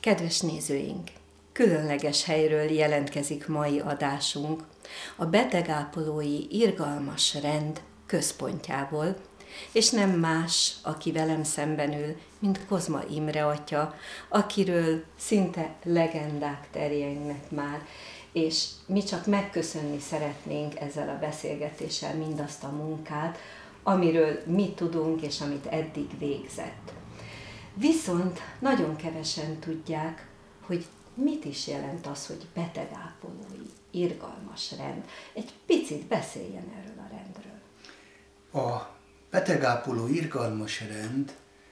Kedves nézőink! Különleges helyről jelentkezik mai adásunk, a betegápolói irgalmas rend központjából, és nem más, aki velem szemben ül, mint Kozma Imre atya, akiről szinte legendák terjednek már, és mi csak megköszönni szeretnénk ezzel a beszélgetéssel mindazt a munkát, amiről mi tudunk, és amit eddig végzett. Viszont nagyon kevesen tudják, hogy mit is jelent az, hogy betegápolói irgalmas rend. Egy picit beszéljen erről a rendről. A betegápoló irgalmas rend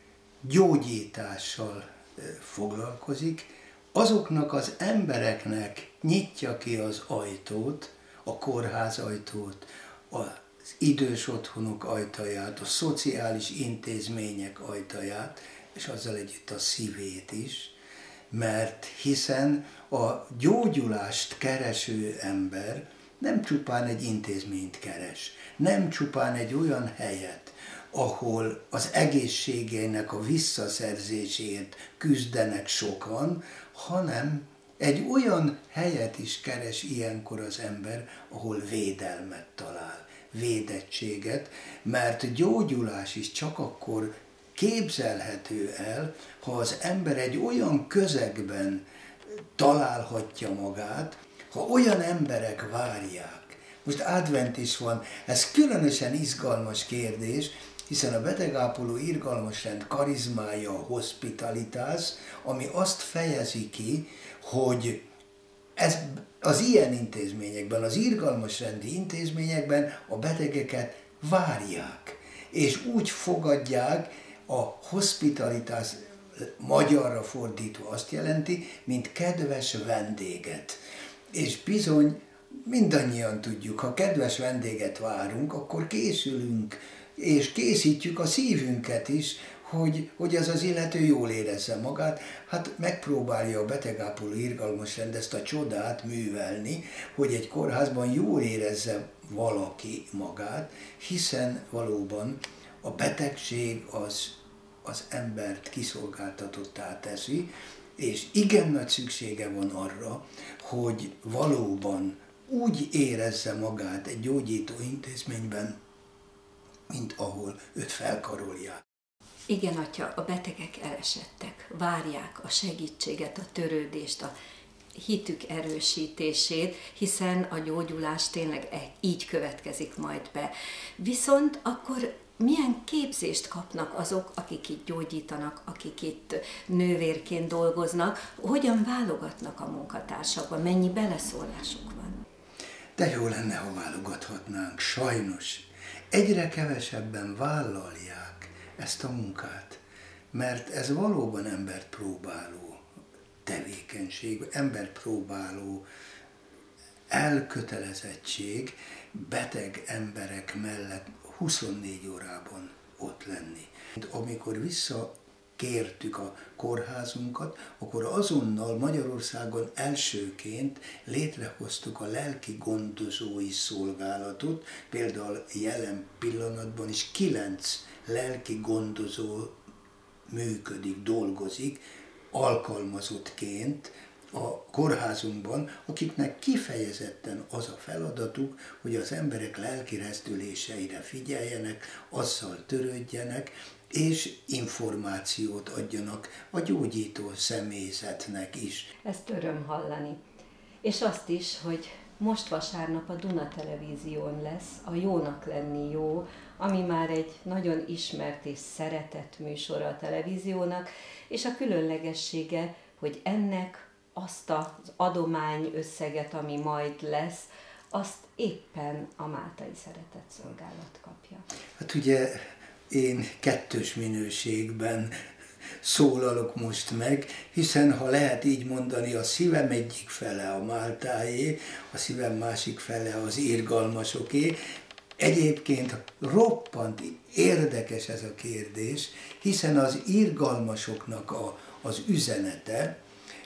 gyógyítással foglalkozik, azoknak az embereknek nyitja ki az ajtót, a kórház ajtót, az idős otthonok ajtaját, a szociális intézmények ajtaját, és azzal együtt a szívét is, mert hiszen a gyógyulást kereső ember nem csupán egy intézményt keres, nem csupán egy olyan helyet, ahol az egészségének a visszaszerzéséért küzdenek sokan, hanem egy olyan helyet is keres ilyenkor az ember, ahol védelmet talál, védettséget, mert gyógyulás is csak akkor képzelhető el, ha az ember egy olyan közegben találhatja magát, ha olyan emberek várják. Most advent is van, ez különösen izgalmas kérdés, hiszen a betegápoló irgalmas rend karizmája a hospitalitás, ami azt fejezi ki, hogy ez az ilyen intézményekben, az irgalmas rendi intézményekben a betegeket várják, és úgy fogadják, a hospitalitás magyarra fordítva azt jelenti, mint kedves vendéget. És bizony mindannyian tudjuk, ha kedves vendéget várunk, akkor készülünk, és készítjük a szívünket is, hogy az illető jól érezze magát. Hát megpróbálja a betegápoló irgalmas rend ezt a csodát művelni, hogy egy kórházban jól érezze valaki magát, hiszen valóban a betegség az embert kiszolgáltatottá teszi, és igen nagy szüksége van arra, hogy valóban úgy érezze magát egy gyógyító intézményben, mint ahol őt felkarolják. Igen, atya, a betegek elesettek, várják a segítséget, a törődést, a hitük erősítését, hiszen a gyógyulás tényleg így következik majd be. Viszont akkor milyen képzést kapnak azok, akik itt gyógyítanak, akik itt nővérként dolgoznak, hogyan válogatnak a munkatársakban, mennyi beleszólásuk van? De jó lenne, ha válogathatnánk, sajnos. Egyre kevesebben vállalják ezt a munkát, mert ez valóban embert próbáló tevékenység, embert próbáló elkötelezettség beteg emberek mellett 24 órában ott lenni. Amikor visszakértük a kórházunkat, akkor azonnal Magyarországon elsőként létrehoztuk a lelki gondozói szolgálatot, például jelen pillanatban is 9 lelki gondozó működik, dolgozik, alkalmazottként a kórházunkban, akiknek kifejezetten az a feladatuk, hogy az emberek lelki rezdüléseire figyeljenek, azzal törődjenek, és információt adjanak a gyógyító személyzetnek is. Ezt öröm hallani. És azt is, hogy most vasárnap a Duna Televízión lesz a Jónak lenni jó, ami már egy nagyon ismert és szeretett műsora a televíziónak, és a különlegessége, hogy ennek azt az adomány összeget, ami majd lesz, azt éppen a Máltai Szeretett Szolgálat kapja. Hát ugye én kettős minőségben szólalok most meg, hiszen ha lehet így mondani, a szívem egyik fele a Máltáé, a szívem másik fele az irgalmasoké. Egyébként roppant érdekes ez a kérdés, hiszen az irgalmasoknak az üzenete,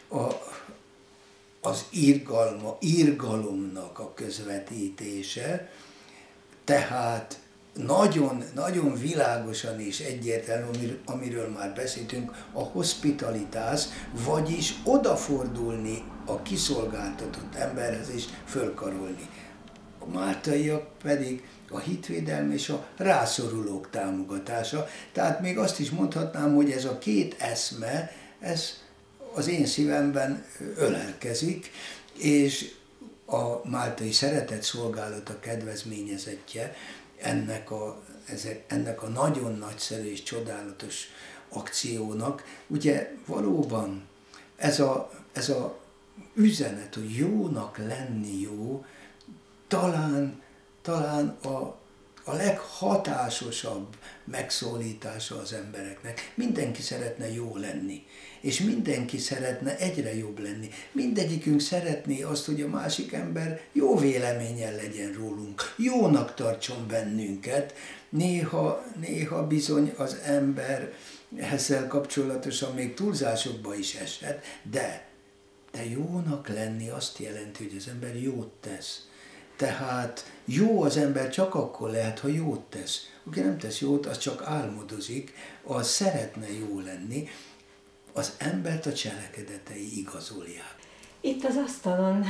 az irgalomnak a közvetítése, tehát nagyon, nagyon világosan és egyértelmű, amiről már beszéltünk, a hospitalitás, vagyis odafordulni a kiszolgáltatott emberhez és fölkarolni. A máltaiak pedig a hitvédelem és a rászorulók támogatása. Tehát még azt is mondhatnám, hogy ez a két eszme, ez az én szívemben ölelkezik, és a máltai szeretett szolgálata kedvezményezettje ennek a nagyon nagyszerű és csodálatos akciónak. Ugye valóban ez a üzenet, hogy jónak lenni jó, talán a leghatásosabb megszólítása az embereknek. Mindenki szeretne jó lenni, és mindenki szeretne egyre jobb lenni. Mindegyikünk szeretné azt, hogy a másik ember jó véleménnyel legyen rólunk, jónak tartson bennünket. Néha bizony az ember ezzel kapcsolatosan még túlzásokba is eshet, de jónak lenni azt jelenti, hogy az ember jót tesz. Tehát jó az ember csak akkor lehet, ha jót tesz. Aki nem tesz jót, az csak álmodozik, az szeretne jó lenni. Az embert a cselekedetei igazolják. Itt az asztalon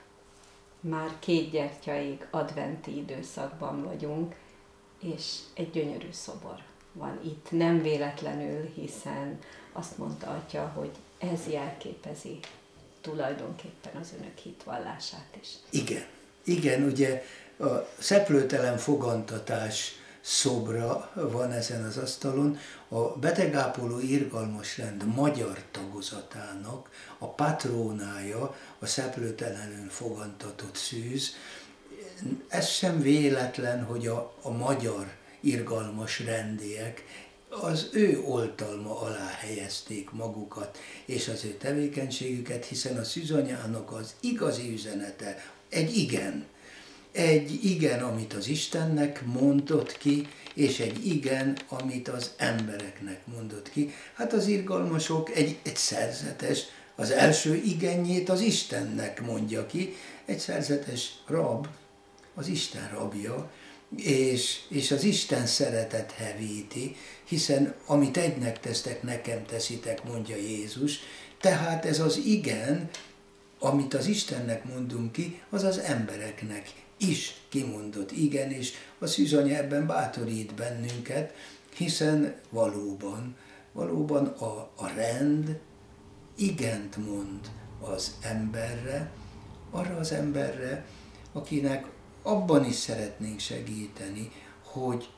már 2 gyertyaig adventi időszakban vagyunk, és egy gyönyörű szobor van itt. Nem véletlenül, hiszen azt mondta Atya, hogy ez jelképezi tulajdonképpen az önök hitvallását is. Igen, ugye a szeplőtelen fogantatás szobra van ezen az asztalon, a betegápoló irgalmas rend magyar tagozatának a patrónája a szeplőtelenül fogantatott szűz. Ez sem véletlen, hogy a magyar irgalmas rendiek az ő oltalma alá helyezték magukat és az ő tevékenységüket, hiszen a szűzanyának az igazi üzenete egy igen. Egy igen, amit az Istennek mondott ki, és egy igen, amit az embereknek mondott ki. Hát az irgalmasok egy szerzetes, az első igenjét az Istennek mondja ki, egy szerzetes rab, az Isten rabja, és az Isten szeretet hevíti, hiszen amit egynek tesztek, nekem teszitek, mondja Jézus. Tehát ez az igen, amit az Istennek mondunk ki, az az embereknek is kimondott igen, és a szűzanya ebben bátorít bennünket, hiszen valóban a rend igent mond az emberre, arra az emberre, akinek abban is szeretnénk segíteni, hogy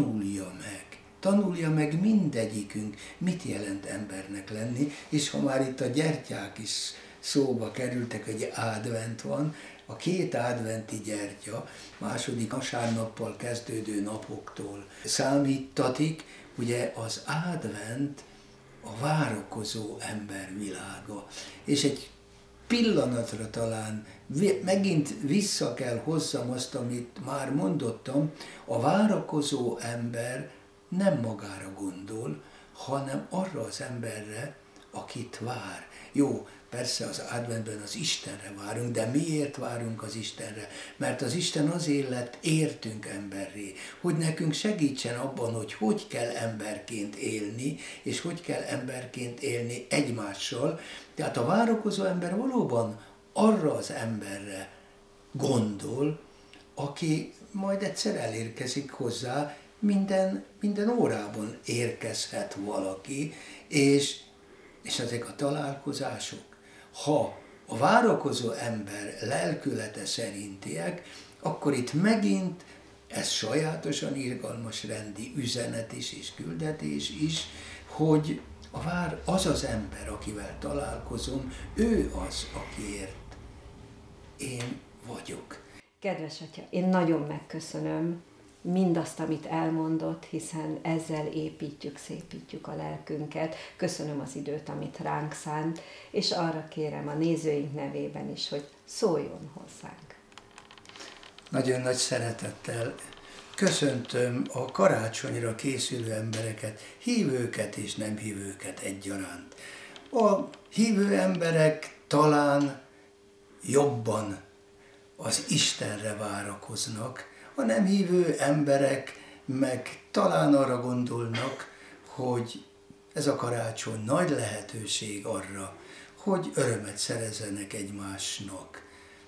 tanulja meg mindegyikünk, mit jelent embernek lenni, és ha már itt a gyertyák is szóba kerültek, hogy advent van, a 2 adventi gyertya második vasárnappal kezdődő napoktól számítatik, ugye az advent a várakozó ember világa. És egy pillanatra talán megint vissza kell hozzam azt, amit már mondottam, a várakozó ember nem magára gondol, hanem arra az emberre, akit vár. Jó, persze az adventben az Istenre várunk, de miért várunk az Istenre? Mert az Isten azért lett értünk emberré, hogy nekünk segítsen abban, hogy kell emberként élni, és hogy kell emberként élni egymással. Tehát a várakozó ember valóban arra az emberre gondol, aki majd egyszer elérkezik hozzá, minden órában érkezhet valaki, és ezek a találkozások, ha a várakozó ember lelkülete szerintiek, akkor itt megint ez sajátosan irgalmas rendi üzenet is és küldetés is, hogy az az ember, akivel találkozom, ő az, akiért én vagyok. Kedves Atya, én nagyon megköszönöm mindazt, amit elmondott, hiszen ezzel építjük, szépítjük a lelkünket. Köszönöm az időt, amit ránk szánt, és arra kérem a nézőink nevében is, hogy szóljon hozzánk. Nagyon nagy szeretettel köszöntöm a karácsonyra készülő embereket, hívőket és nem hívőket egyaránt. A hívő emberek talán jobban az Istenre várakoznak, a nem hívő emberek meg talán arra gondolnak, hogy ez a karácsony nagy lehetőség arra, hogy örömet szerezzenek egymásnak.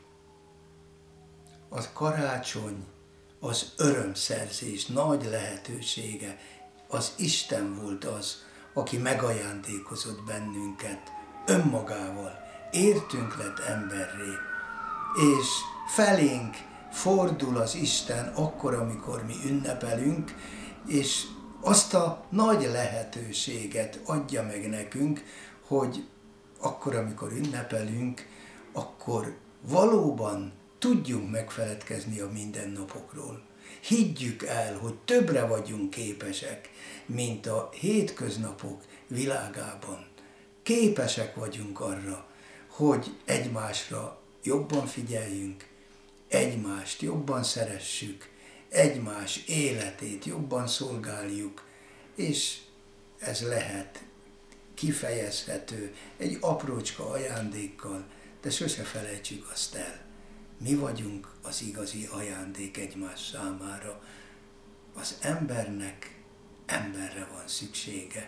A karácsony az örömszerzés nagy lehetősége. Az Isten volt az, aki megajándékozott bennünket önmagával, értünk lett emberré, és felénk fordul az Isten akkor, amikor mi ünnepelünk, és azt a nagy lehetőséget adja meg nekünk, hogy akkor, amikor ünnepelünk, akkor valóban tudjunk megfeledkezni a mindennapokról. Higgyük el, hogy többre vagyunk képesek, mint a hétköznapok világában. Képesek vagyunk arra, hogy egymásra jobban figyeljünk, egymást jobban szeressük, egymás életét jobban szolgáljuk, és ez lehet kifejezhető egy aprócska ajándékkal, de sose felejtsük azt el. Mi vagyunk az igazi ajándék egymás számára. Az embernek emberre van szüksége.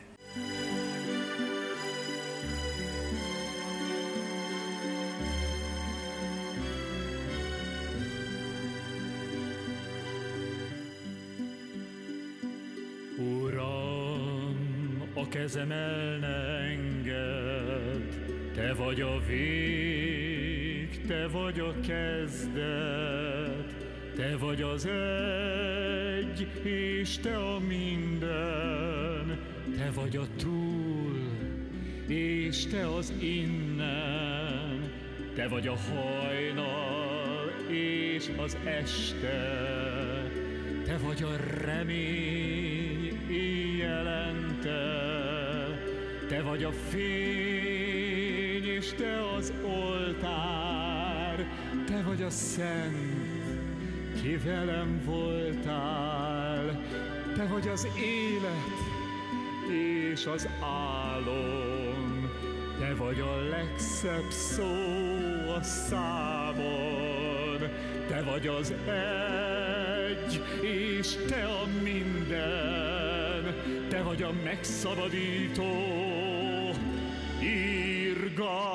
Uram, a kezem el ne engedd, Te vagy a vég, Te vagy a kezdet, Te vagy az egy, és Te a minden, Te vagy a túl, és Te az innen, Te vagy a hajnal, és az este, Te vagy a remény éjjelente, Te vagy a fény, és Te az oltár, Te vagy a szent, ki velem voltál, Te vagy az élet és az álom, Te vagy a legszebb szó a számon, Te vagy az egy, és Te a minden, Te vagy a megszabadító, irgalmas